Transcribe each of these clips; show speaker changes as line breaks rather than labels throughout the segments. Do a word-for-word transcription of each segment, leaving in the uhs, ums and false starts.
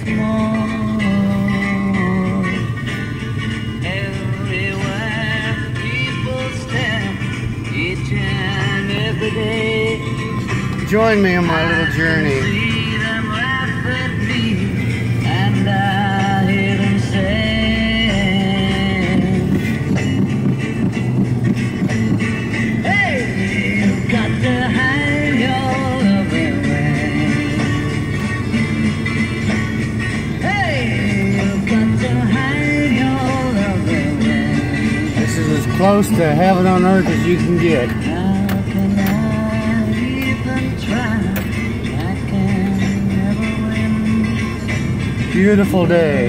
more. Everywhere people stare, each and every day.
Join me on my little journey.
See them laugh at me, and I hear them say, hey, you've got to hide your love away. Hey, you've got to hide your love away.
This is as close to heaven on earth as you can get.
How can I even try? I can never win.
Beautiful day.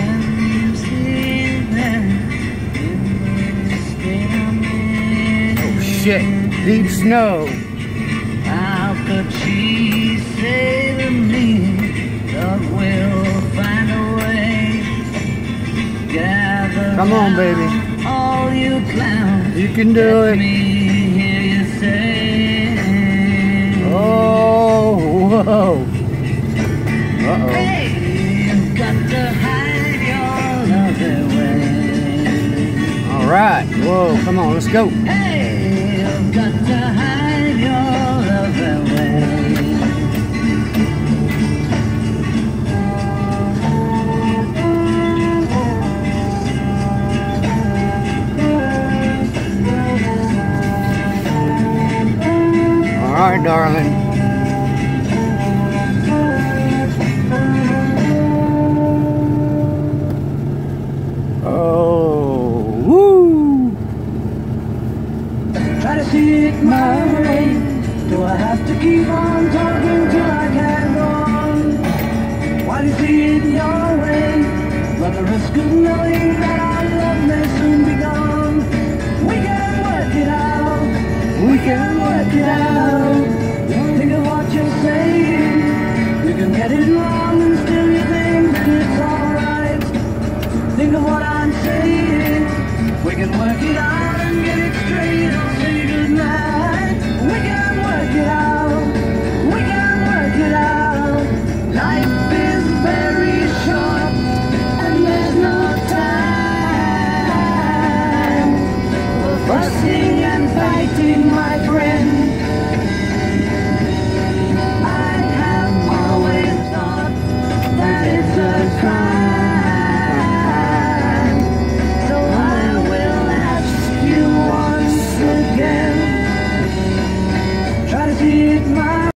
Oh shit, deep snow.
How could she say to me that we'll find a way? Gather
Come on, baby.
all you clowns.
You can do
Let
it.
me hear you say,
Oh, whoa. Uh-oh.
hey, you've got to hide your love away.
All right. Whoa, come on, let's go.
Hey, you've got to hide your love away.
All right, darling. Oh, woo!
Try to see it my way. Do I have to keep on talking till I can't go on? Why do you see it your way? Run the risk of knowing that our love may soon be gone. We can work it out.
We can
Work it out. Think of what you're saying. You can get it wrong and still you think that it's alright. Think of what I'm saying. We can work it out and get it straight. I'll say goodnight.